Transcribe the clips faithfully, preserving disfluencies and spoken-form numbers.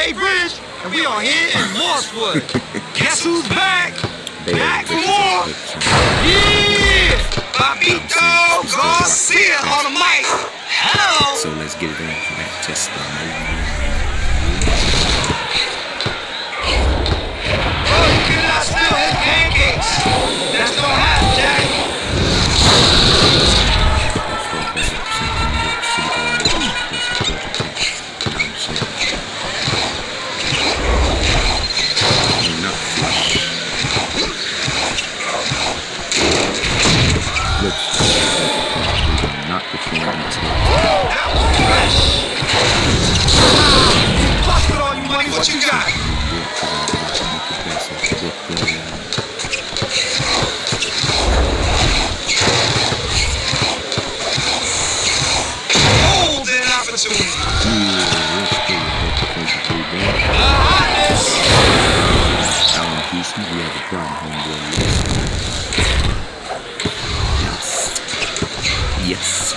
Bay Bridge, and we are here in Mosswood. Guess who's back? Back for more. Yeah! Papito Garcia on the mic. Hello. So let's get it on for that test. Oh, you cannot steal his pancakes. That's no half, Jack. Not perform until that was fresh. Bust it on you, money. What you got? Golden opportunity. The hotness. Alan Houston, we have a problem, homeboy. Yes.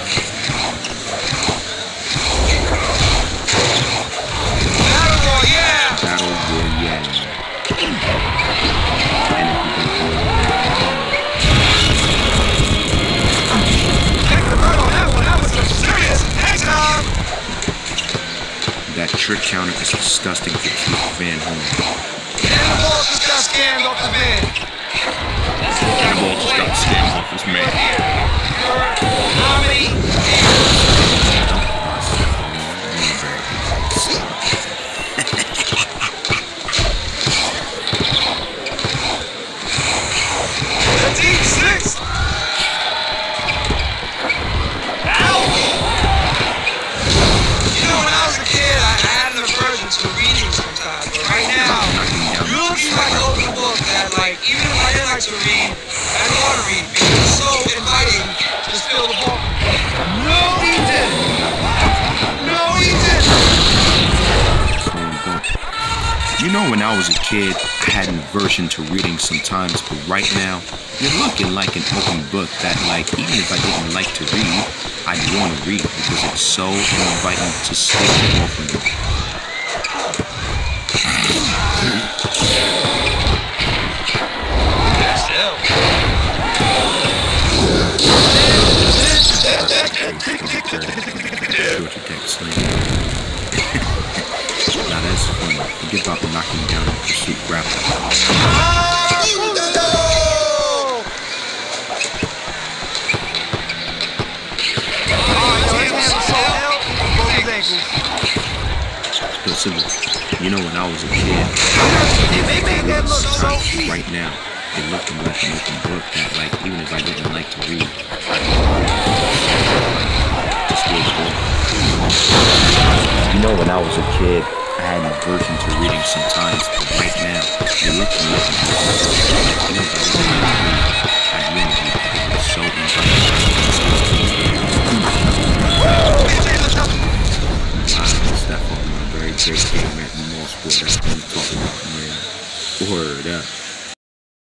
Battle Royale. Battle Royale. And if you can Take the bird on that one. That was some serious next time. That trick counter is disgusting to keep Van home. And the ball just got scammed off the van. The ball just got scammed off his man. How many? Fifteen six. Ouch! You know, when I was a kid, I had an aversion to reading sometimes. But right now, you look like an open book that, like, even if I didn't like to read, I don't want to read because it's so inviting. Just fill the ball. No, he didn't. No, he didn't. You know, when I was a kid, I had an aversion to reading sometimes, but right now, you're looking like an open book that, like, even if I didn't like to read, I'd want to read because it's so inviting to stick the ball from you. Now that's funny. Forget about knocking down a pursuit grapple. But simple. You know, when I was a kid, they made that look so easy. Right now, it looked like an open book that, like, even if I didn't like to read, you know, when I was a kid, I had an aversion to reading sometimes, but right now, you're looking at